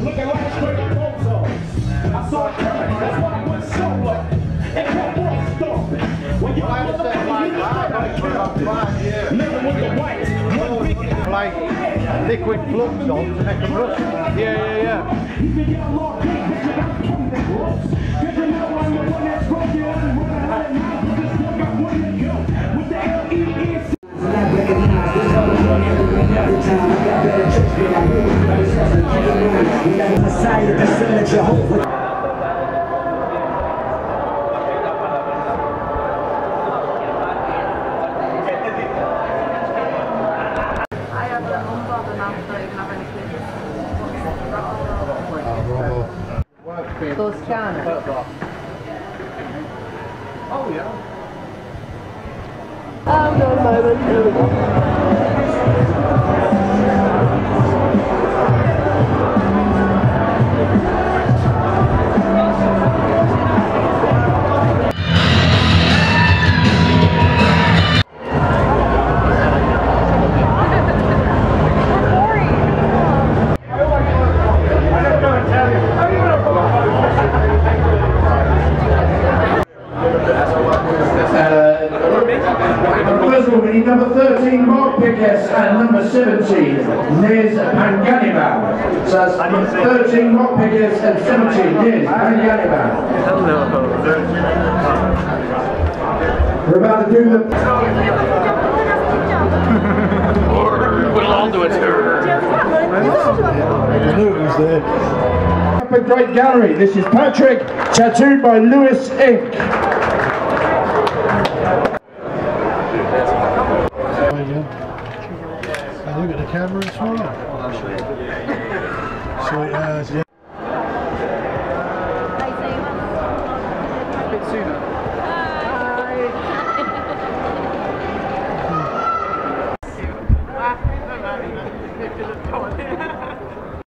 looking like a straight up bozo. I saw it coming, that's why I went solo. And what was stomping? When you living with the whites, one big Like liquid flux on to make them rust. Yeah. Toscana. Oh yeah. Hold on a moment. Here we go. First of all, we need number 13, Mark Pickett, and number 17, Nez Panganiban. So that's 13, Mark Pickett, and 17, Nez Panganiban. We're about to do the... We'll all do it. Up a great gallery. This is Patrick, tattooed by Lewis Inc. Look at the camera and smile. Sweet as, yeah.